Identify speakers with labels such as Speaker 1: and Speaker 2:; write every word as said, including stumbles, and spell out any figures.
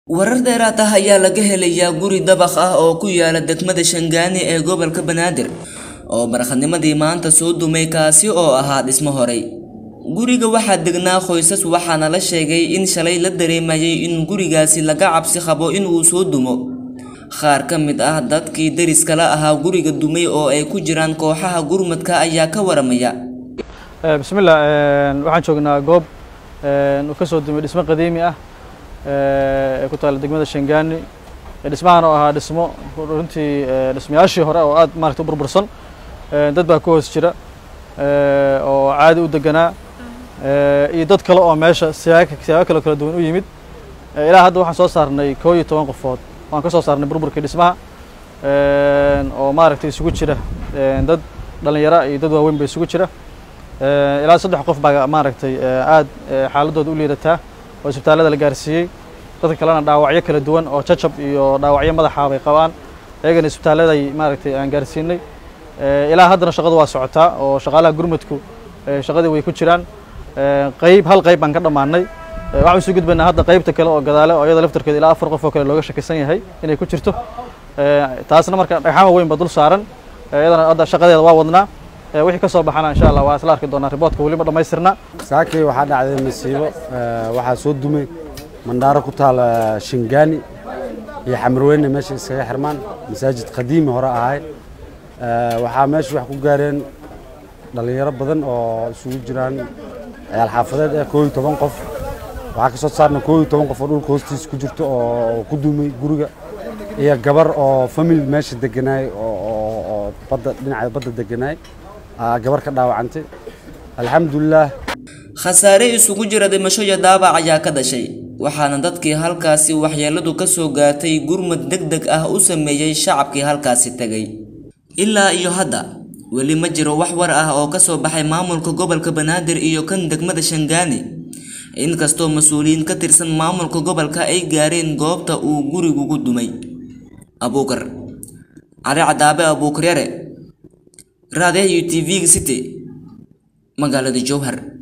Speaker 1: Warar dheeraad ah ayaa laga helayaa guri dabaq ah oo ku yaala degmada Shangaani ee gobolka Banaadir oo marxanimadii maanta soo dumay kaasi oo ahaa dhismo horey. Guriga waxaa degnaa qoysas waxaana la sheegay in shalay la dareemayay in gurigaasi laga cabsi qabo in uu soo dumo. Qaar ka mid ah dadkii deriska la ahaa guriga dumay oo ay ku jiraan kooxaha gurmadka ayaa ka waramaya.
Speaker 2: Bismillah, waxaan joognaa goob uu ka soo dumay dhismo qadiimi ah ee ku taal degmada Shangaani. Dhismahan oo ahaa dhismo runtii dhismayaashii hore oo aad maaragtay u burbursan, dad baa ku hoos jira oo caadi u deganaa iyo dad kale oo meesha siyaabo kala kala duwan u yimid. Ilaa hadda waxaan soo saarnay koob iyo toban qofood waan ka soo saarnay burburkii dhismaha oo maaragtay isugu jira dad dhalinyaro iyo dad waaweyn bay isugu jira. ilaa saddex qof baa maaragtay aad xaaladooda u liidataa oo isbitaalada la gaarsiiyay. dadka kalena dhaawacyo kala duwan oo jajab iyo dhaawacyo madaxa bay qabaan, ayagana isbitaalada ay maaragtay aan gaarsiinay. ilaa haddana shaqadu waa socotaa oo shaqaalaha gurmadku shaqadii way ku jiraan. qayb hal qayb baan ka dhamaanay, waxaan isu gudbaynaa hadda qaybta kale oo gadaale oo iyada laftarkeeda ilaa afar qof oo kale looga shakisan yahay inay ku jirto. taasna marka dhagxaan weyn ba dul saaran, iyadana hadda shaqadeeda waa wadnaa. wixii ka soo baxana insha Allah waa isla arki doonaa, riboodka wali ma dhamaystirna.
Speaker 3: saakay waxaa dhacday masiibo, waxaa soo dumay mandhaaro ku taal Shangaani iyo Xamarweyne meesha iskaga xirmaan, masaajid qadiimi hore ahay. waxaa meesha wax ku gaareen dhalinyaro badan oo isugu jiraan ciyaal xaafadeed ee koob iyo toban qof. waxaa ka soo saarnay koob iyo toban qof oo dhulka hoostiisa ku jirto oo ku dumay guriga, iyo gabar oo family meesha deganaay oo badda dhinaca badda deganaay, gabar ka dhaawacantay. alxamdulillah.
Speaker 1: Khasaare isugu jira dhimasho iyo dhaawac ayaa ka dhashay, waxaana dadkii halkaasi waxyeeladu ka soo gaartay gurmad degdeg ah u sameeyay shacabkii halkaasi tagay. ilaa iyo hadda weli ma jiro wax war ah oo ka soo baxay maamulka gobolka Banaadir iyo kan degmada Shangaani, inkastoo mas'uuliyiin ka tirsan maamulka gobolka ay gaareen goobta uu gurigu ku dumay. Abuukar Ali Cadaabe Abuukar Yare, Radio T V City, magaalada Jowhar.